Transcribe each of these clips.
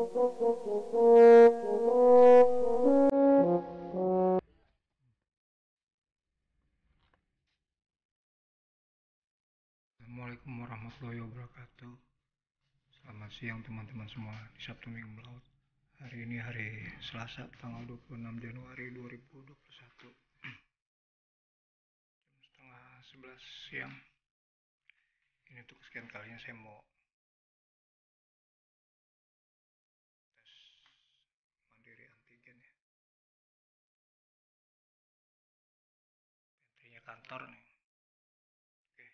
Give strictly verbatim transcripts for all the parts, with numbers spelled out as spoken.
Assalamualaikum warahmatullahi wabarakatuh. Selamat siang teman-teman semua di Sabtu Minggu Melaut. Hari ini hari Selasa tanggal dua puluh enam Januari dua ribu dua puluh satu. Jam setengah sebelas siang. Ini untuk sekian kalinya saya mau tes mandiri antigen ya. Pentrinya kantor nih. Oke.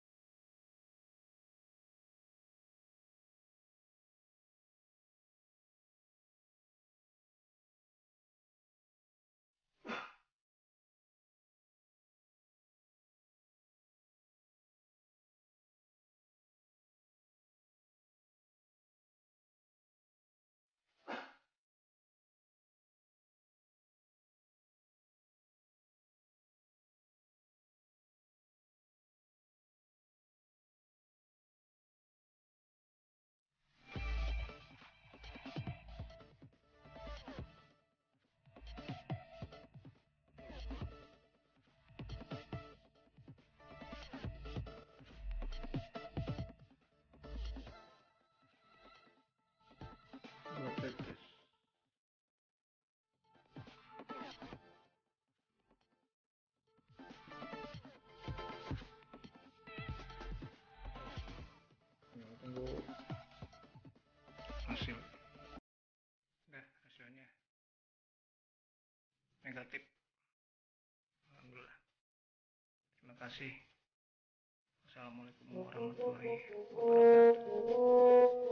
Dua tetes. Ya, tunggu hasil. Udah hasilnya negatif. Alhamdulillah. Terima kasih. Assalamualaikum warahmatullahi wabarakatuh.